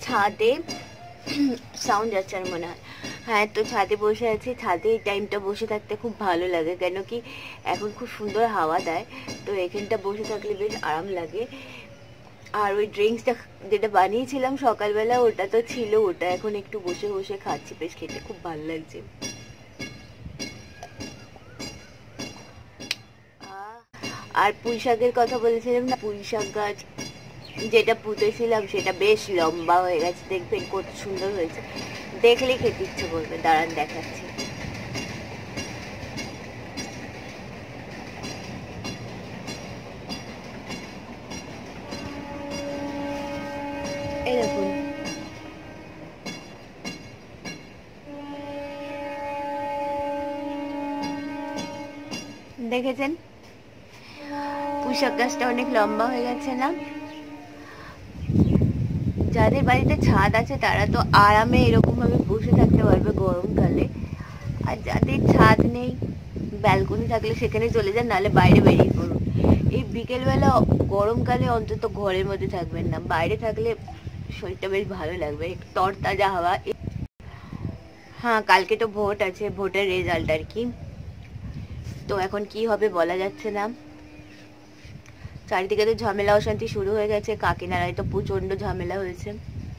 ছাদে সাউন্ড যাচ্ছে আর মনে হয়। হ্যাঁ, তো ছাদে বসে আছি। ছাদে এই টাইমটা বসে থাকতে খুব ভালো লাগে, কেন কি এখন খুব সুন্দর হাওয়া দেয়, তো এখানটা বসে থাকলে বেশ আরাম লাগে। আর ওই ড্রিঙ্কসটা যেটা বানিয়েছিলাম সকালবেলা, ওটা তো ছিল, ওটা এখন একটু বসে বসে খাচ্ছি, বেশ খেতে খুব ভালো লাগছে। আর পুঁই শাকের কথা বলেছিলাম না, পুঁই শাক গাছ যেটা পুঁতেছিলাম সেটা বেশ লম্বা হয়ে গেছে, দেখবেন কত সুন্দর হয়েছে, দেখলে খেতে ইচ্ছে করবে। দাঁড়ান দেখাচ্ছি। এই দেখুন, দেখেছেন পুঁই শাক গাছটা অনেক লম্বা হয়ে গেছে না? যাদের বাড়িতে ছাদ আছে তারা তো আরামে এরকম ভাবে বসে থাকতে পারবে গরমকালে, আর যাদের ছাদ নেই, ব্যালকনি থাকলে সেখানে চলে যান, নাহলে বাইরে বেরিয়ে পড়ুন। এই বিকেলবেলা গরমকালে অন্তত ঘরের মধ্যে থাকবেন না, বাইরে থাকলে শরীরটা বেশ ভালো লাগবে, একটু তরতাজা হাওয়া। হ্যাঁ, কালকে তো ভোট আছে, ভোটের রেজাল্ট আর কি, তো এখন কি হবে বলা যাচ্ছে না। চারিদিকে তো ঝামেলা অশান্তি শুরু হয়ে গেছে, কাকিনাড়ায় তো প্রচন্ড ঝামেলা হয়েছে।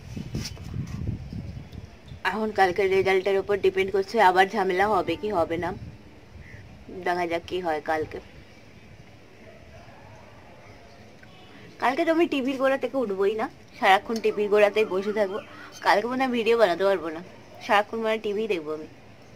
এখন কালকের রেজাল্টের উপর ডিপেন্ড করছে আবার ঝামেলা হবে কি হবে না, দেখা যাক কি হয় কালকে। কালকে তো আমি টিভির গোড়া থেকে উঠবোই না, সারাক্ষণ টিভির গোড়াতেই বসে থাকবো। কালকে মনে হয় ভিডিও বানাতে পারবো না, সারাক্ষণ মনে হয় টিভি দেখবো আমি।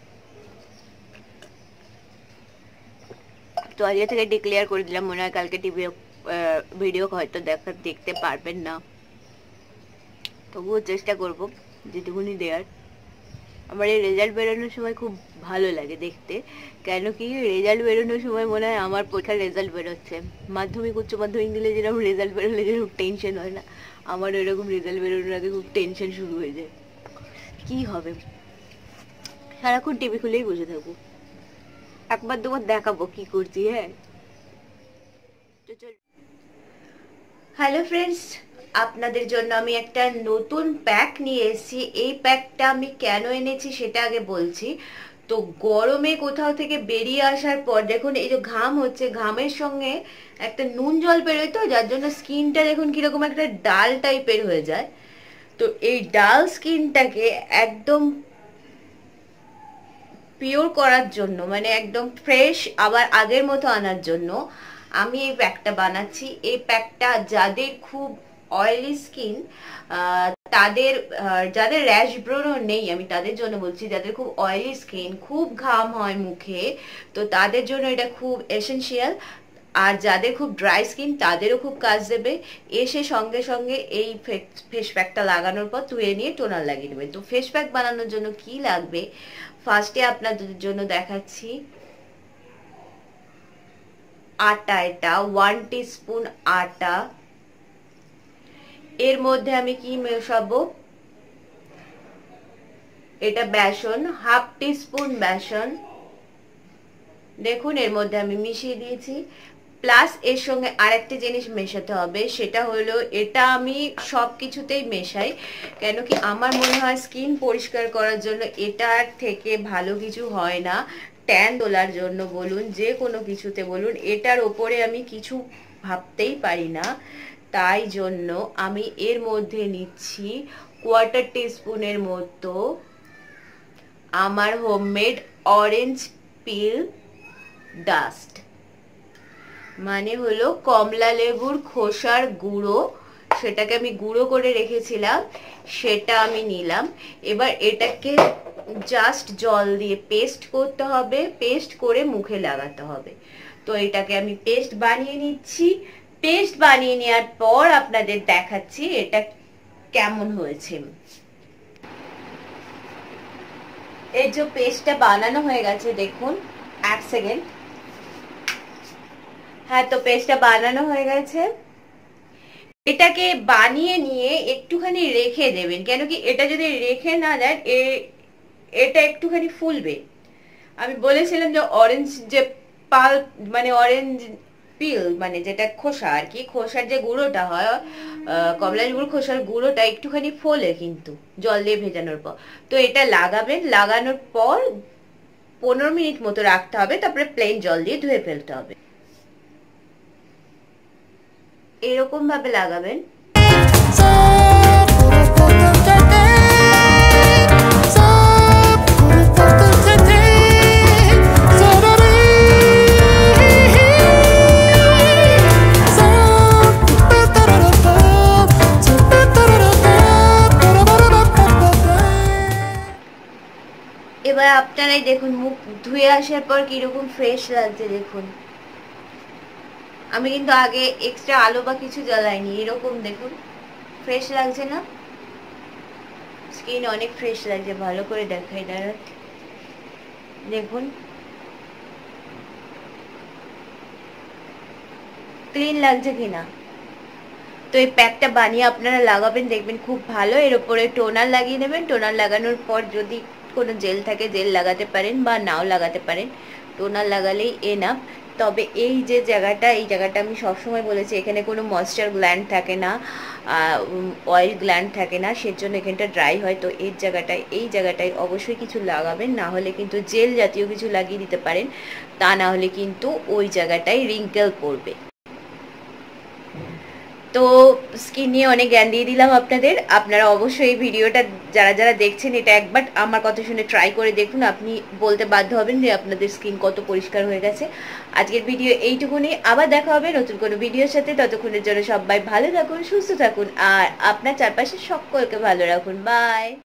তো আজকে থেকে ডিক্লেয়ার করে দিলাম, মনে হয় কালকে টিভি ভিডিও হয়তো দেখতে পারবেন না, তবুও চেষ্টা করবো যেটুকুনি দেওয়ার। আমার এই রেজাল্ট বেরোনোর সময় খুব ভালো লাগে দেখতে, কেন কি রেজাল্ট বেরোনোর সময় মনে হয় আমার পরীক্ষার রেজাল্ট বেরোচ্ছে। মাধ্যমিক উচ্চ মাধ্যমিক দিলে যেরকম রেজাল্ট বেরোলে যেরকম টেনশন হয় না, আমার ওইরকম রেজাল্ট বেরোনোর আগে খুব টেনশন শুরু হয়ে যায়, কি হবে। সারাক্ষণ টিভি খুলেই বসে থাকবো, একবার দুবার দেখাবো কি করছি। হ্যাঁ, তো চল। হ্যালো ফ্রেন্ডস, আপনাদের জন্য আমি একটা নতুন প্যাক নিয়ে এসেছি। এই প্যাকটা আমি কেন এনেছি সেটা আগে বলছি। তো গরমে কোথাও থেকে বেরিয়ে আসার পর দেখুন এই যে ঘাম হচ্ছে, ঘামের সঙ্গে একটা নুন জল বেরোয়, তো যার জন্য স্কিনটা দেখুন কিরকম একটা ডাল টাইপের হয়ে যায়। তো এই ডাল স্কিনটাকে একদম পিওর করার জন্য, মানে একদম ফ্রেশ আবার আগের মতো আনার জন্য আমি এই প্যাকটা বানাচ্ছি। এই প্যাকটা যাদের খুব অয়েলি স্কিন, তাদের, যাদের র্যাশ ব্রণও নেই আমি তাদের জন্য বলছি, যাদের খুব অয়েলি স্কিন, খুব ঘাম হয় মুখে, তো তাদের জন্য এটা খুব এসেনশিয়াল। আর যাদের খুব ড্রাই স্কিন তাদেরও খুব কাজ দেবে। এসে সঙ্গে সঙ্গে এই ফেস প্যাকটা লাগানোর পর ধুয়ে নিয়ে টোনার লাগিয়ে নেবে। তো ফেস প্যাক বানানোর জন্য কি লাগবে ফার্স্টে আপনাদের জন্য দেখাচ্ছি। আটা, এটা 1 টিস্পুন আটা। এর মধ্যে আমি কি মেশাবো, এটা বেসন, 1/2 টিস্পুন বেসন, দেখুন এর মধ্যে আমি মিশিয়ে দিয়েছি। প্লাস এর সঙ্গে আরেকটা জিনিস মেশাতে হবে, সেটা হলো, এটা আমি সব কিছুতেই মেশাই, কেন কি আমার মনে হয় স্কিন পরিষ্কার করার জন্য এটার থেকে ভালো কিছু হয় না। ট্যান তোলার জন্য বলুন, যে কোনো কিছুতে বলুন, এটার ওপরে আমি কিছু ভাবতেই পারি না। তাই জন্য আমি এর মধ্যে নিচ্ছি 1/4 টিস্পুনের মতো আমার হোমমেড অরেঞ্জ পিল ডাস্ট, মানে হলো কমলা লেবুর খোসার গুঁড়ো, সেটাকে আমি গুঁড়ো করে রেখেছিলাম, সেটা আমি নিলাম। এবার এটাকে জাস্ট জল দিয়ে পেস্ট করতে হবে, পেস্ট করে মুখে লাগাতে হবে। তো এটাকে আমি পেস্ট বানিয়ে নিচ্ছি। পেস্ট বানিয়ে নেওয়ার পর আপনাদের দেখাচ্ছি এটা কেমন হয়েছে। এই যে পেস্টটা বানানো হয়ে গেছে, দেখুন, 1 সেকেন্ড। হ্যাঁ, তো পেস্টটা বানানো হয়ে গেছে। এটাকে বানিয়ে নিয়ে একটুখানি রেখে দেবেন, কেন কি এটা যদি রেখে না দেন এটা একটুখানি ফুলবে। আমি বলেছিলাম যে অরেঞ্জ যে পাল্প, মানে অরেঞ্জ পিল মানে যেটা খোসা আর কি, খোসার যে গুঁড়োটা হয়, কমলা লেবুর খোসার গুঁড়োটা একটুখানি ফোলে কিন্তু জল দিয়ে ভেজানোর পর। তো এটা লাগাবেন, লাগানোর পর 15 মিনিট মতো রাখতে হবে, তারপরে প্লেন জল দিয়ে ধুয়ে ফেলতে হবে। এরকম ভাবে লাগাবেন। এবার আপনারাই দেখুন মুখ ধুয়ে আসার পর কিরকম ফ্রেশ লাগছে দেখুন। আমি কিন্তু আগে এক্সট্রা আলো বা কিছু জ্বালাইনি, এরকম দেখুন ফ্রেশ লাগছে না? স্কিন অনেক ফ্রেশ লাগছে, ভালো করে দেখাই দাঁড়া, দেখুন ক্লিন লাগছে কিনা। তো এই প্যাকটা বানিয়ে আপনারা লাগাবেন, দেখবেন খুব ভালো। এর উপরে টোনার লাগিয়ে নেবেন, টোনার লাগানোর পর যদি কোনো জেল থাকে জেল লাগাতে পারেন বা নাও লাগাতে পারেন, টোনার লাগালেই এনাফ। তবে এই যে জায়গাটা, এই জায়গাটা আমি সবসময় বলেছি এখানে কোনো ময়েশ্চার গ্ল্যান্ড থাকে না, অয়েল গ্ল্যান্ড থাকে না, সেজন্য এখানটা ড্রাই হয়। তো এই জায়গাটায় অবশ্যই কিছু লাগাবেন, না হলে কিন্তু জেল জাতীয় কিছু লাগিয়ে দিতে পারেন, তা না হলে কিন্তু ওই জায়গাটায় রিঙ্কেল পড়বে। তো স্কিন নিয়ে অনেক জ্ঞান দিয়ে দিলাম আপনাদের। আপনারা অবশ্যই এই ভিডিওটা যারা যারা দেখছেন এটা একবার আমার কথা শুনে ট্রাই করে দেখুন, আপনি বলতে বাধ্য হবেন যে আপনাদের স্কিন কত পরিষ্কার হয়ে গেছে। আজকের ভিডিও এইটুকুনি, আবার দেখা হবে নতুন কোনো ভিডিওর সাথে। ততক্ষণের জন্য সবাই ভালো থাকুন, সুস্থ থাকুন, আর আপনার চারপাশে সকলকে ভালো রাখুন। বাই।